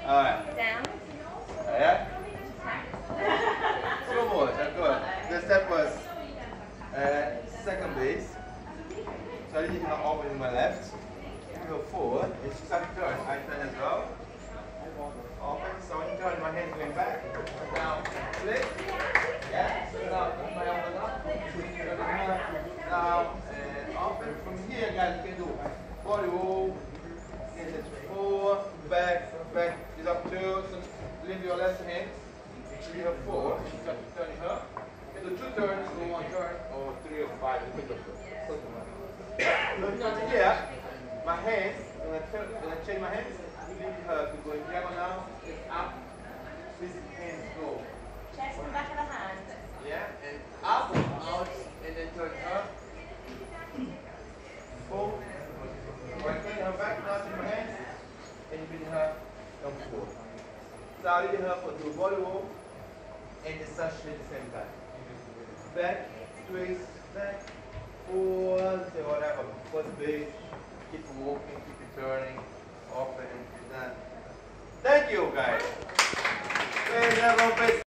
Alright. Down. Yeah? Two more, that's good. The step was second base. So I did not open my left. Go forward. It's start to turn. I turn as well. Open. So when you turn, my hands going back. Now, flip. Yeah. So now, put my elbows up. Now, and open. From here, guys, you can do body roll. Get it forward, back, back. Is up two. So leave your left hand. Leave her forward. Start to turn her. You can do two turns, or one turn, or three or five. Looking onto here, my hands, when I change my hands, leave her to go in diagonal, it's up, this hands go. Chest and back of the hand. Yeah, and up, out, and then turn her. Forward. When I turn her back, now to my hands, and you bring her down forward. So I lead her for the body roll, and the sashimi at the same time. Back, twist, back. Forward, say whatever, first base, keep walking, keep it turning, open, and done. Thank you guys.